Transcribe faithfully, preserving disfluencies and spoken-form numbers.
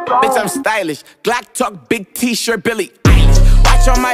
Bitch, I'm stylish. Glock talk, big t-shirt, Billy Eilish. Watch on my